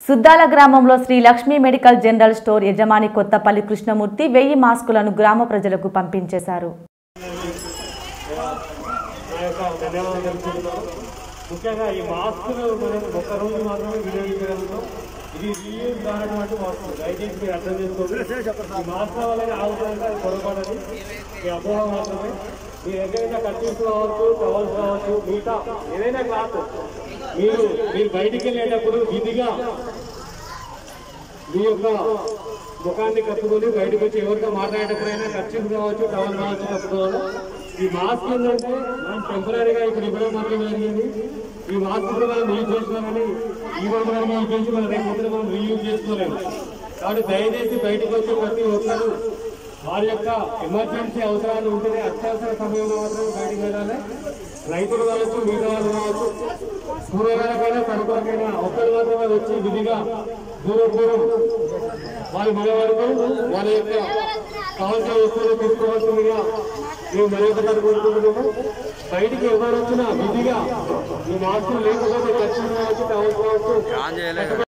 సుద్దాల గ్రామంలో Shri Lakshmi medical general store యజమాని కొత్తపల్లి కృష్ణమూర్తి 1000 మాస్కులను గ్రామ ప్రజలకు పంపించేశారు. ముఖ్యంగా ఈ మాస్కులు మనం ఒక రోజు మాత్రమే వినియోగించగలుగుతాం. ఇది రీయూజ్ కానటువంటి మాస్కులు, దయచేసి మీరు అర్థం చేసుకోండి. ఈ మాస్కుల వల్లనే ఆగుతుందంటే అది పొరపాటది, ఈ అపోహ మాత్రమే. మీరు ఎక్కడైనా కట్టింగ్స్ కావచ్చు, టవల్స్ కావచ్చు, మిగతా ఏదైనా క్లాత్ మీరు బయటికి వెళ్ళేటప్పుడు విధిగా మీ యొక్క ముఖాన్ని కప్పుకొని బయటకు వచ్చి ఎవరితో మాట్లాడేటప్పుడైనా కట్టింగ్స్ కావచ్చు, టవల్ కావచ్చు కప్పుకోవాలి. ఈ మాస్క్ ఏంటంటే మనం టెంపరీగా ఇప్పుడు ఇవ్వడం మాత్రమే జరిగింది. ఈ మాస్క్ కూడా మనం యూజ్ చేస్తున్నామని ఈ మనం యూజ్ చేసి మనం రేపు మనం రీయూజ్ చేసుకోలేము. కాబట్టి దయచేసి బయటకు వచ్చే ప్రతి ఒక్కరు వారి యొక్క ఎమర్జెన్సీ అవసరాలు ఉంటేనే అత్యవసర సమయంలో మాత్రమే బయటకు వెళ్ళాలి. రైతులు కావచ్చు, మిగతా వాళ్ళు కావచ్చు, కూరగాయలకైనా సరుకులకైనా ఒక్కరు మాత్రమే వచ్చి విధిగా దూరం వాళ్ళు మన వరకు వాళ్ళ యొక్క కావాల్సిన వస్తువులు తీసుకోవాల్సిందిగా మేము మరొకసారి కోరుకుంటున్నాము. బయటికి ఎవరు వచ్చినా విధిగా ఈ మాస్కులు లేకపోతే ఖచ్చితంగా వచ్చి కావచ్చు.